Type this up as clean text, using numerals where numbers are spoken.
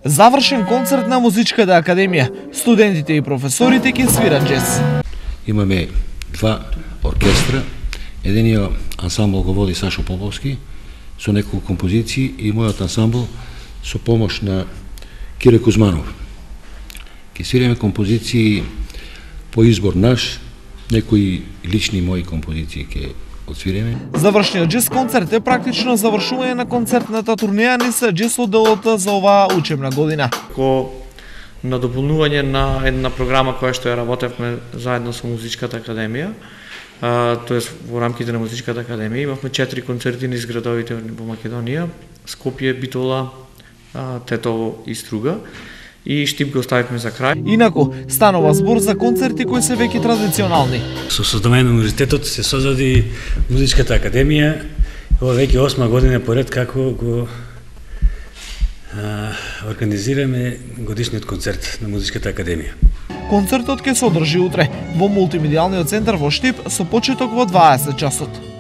Завршен концерт на Музичката академија. Студентите и професорите ќе свират джез. Имаме два оркестра. Единиот ансамбл го води Сашо Поповски со неколку композиции и мојот ансамбл со помош на Кире Кузманов. Ќе свириме композиции по избор наш, некои лични мои композиции ќе отсвириме. Завршниот джез концерт е практично завршување на концертната турнеја низ джез одделот за оваа учебна година. Ко надополнување на една програма која што ја работевме заедно со Музичката академија, тоест во рамките на Музичката академија имавме 4 концерти низ градовите во Македонија, Скопје, Битола, Тетово и Струга. И Штип го оставивме за крај. Инаку, станува збор за концерти кои се веќе традиционални. Со создавање на универзитетот се создаде Музичката академија. Ова веќе 8 година поред како го организираме годишниот концерт на Музичката академија. Концертот ќе се одржи утре во мултимедијалниот центар во Штип со почеток во 20 часот.